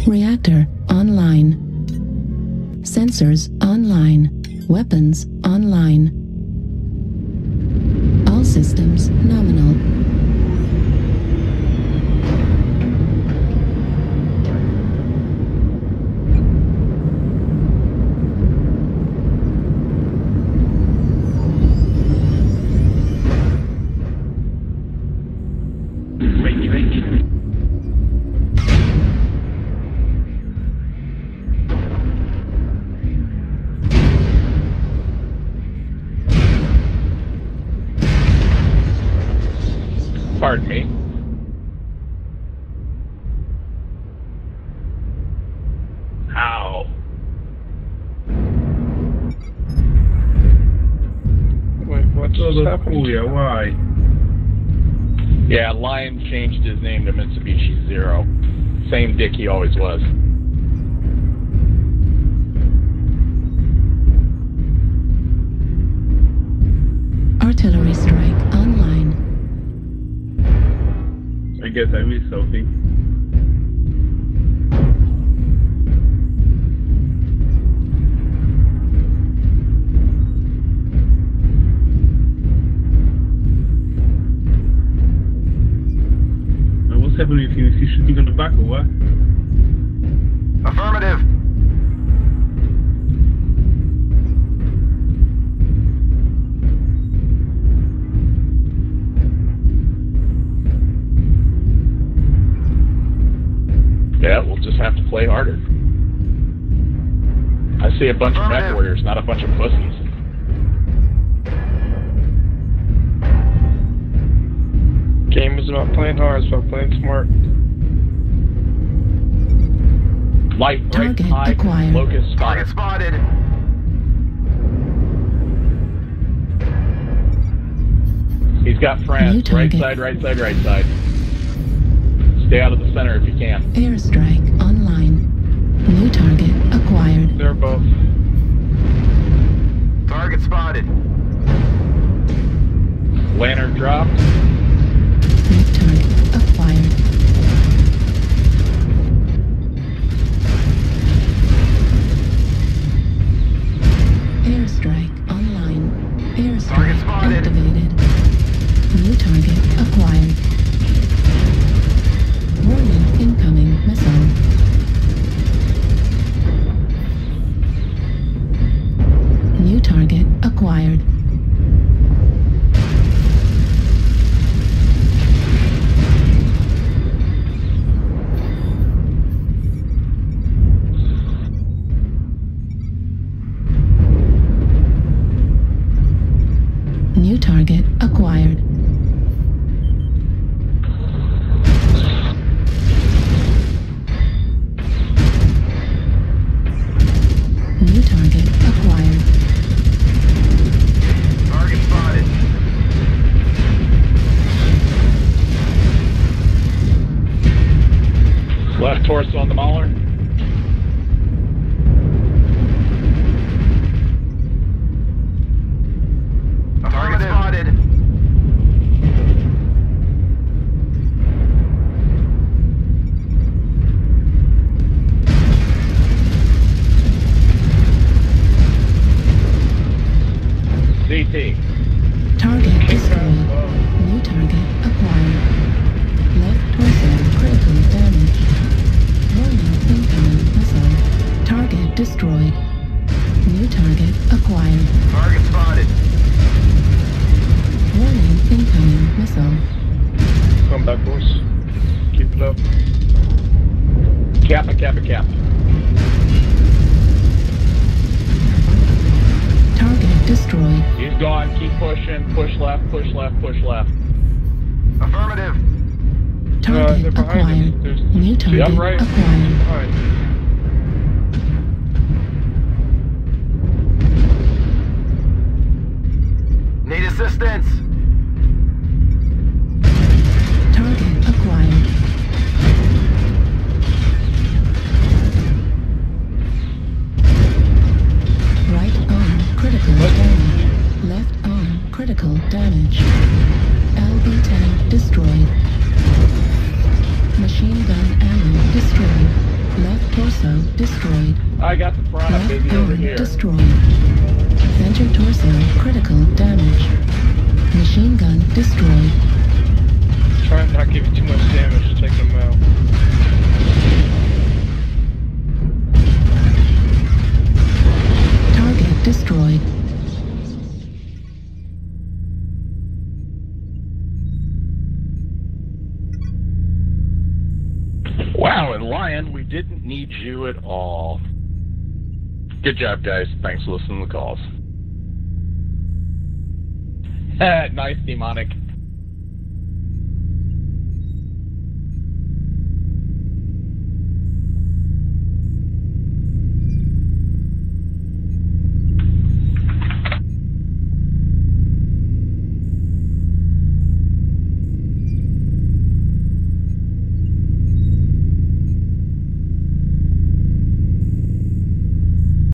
Reactor online. Sensors online. Weapons online. All systems nominal. Pardon me. Ow. Wait, what's happening? Why? Yeah, Lion changed his name to Mitsubishi Zero. Same dick he always was. Artillery strike online. I guess I missed something. What's happening with you? Is he shooting on the back or what? Affirmative. Yeah, we'll just have to play harder. I see a bunch of mech warriors, not a bunch of pussies. Game is about playing hard, it's about playing smart. Light break Target high, acquired. locust spotted. Target spotted. He's got New friends. Right target. side, right side, right side. Stay out of the center if you can. Airstrike online. New target acquired. They're both. Target spotted. Lantern dropped. New target acquired. Airstrike online. Target Airstrike spotted. activated. New target acquired. Warning, incoming missile. New target acquired. New target acquired. New target acquired. Target spotted. Left torso on the Mauler. Target spotted. CT. Target destroyed. New target acquired. Left torso critical damage. Warning, incoming missile. Target destroyed. New target acquired. Target spotted. Warning, incoming missile. Come back, boys. Keep it up. Kappa, Kappa, Kappa. Target destroyed. He's gone. Keep pushing. Push left, push left, push left. Affirmative. Target they're behind us. acquired. There's New two. target Yeah, right. acquired. Alright. Need assistance. Target acquired. Right arm critical damage. Left arm critical damage. LB-10 destroyed. Machine gun ammo destroyed. Left torso destroyed. I got the front. I'm Left busy over arm here. destroyed. Center torso critical damage. Machine gun destroyed. Try and not give you too much damage to take them out. Target destroyed. Wow, and Lion, we didn't need you at all. Good job, guys. Thanks for listening to the calls. Nice, Demonic.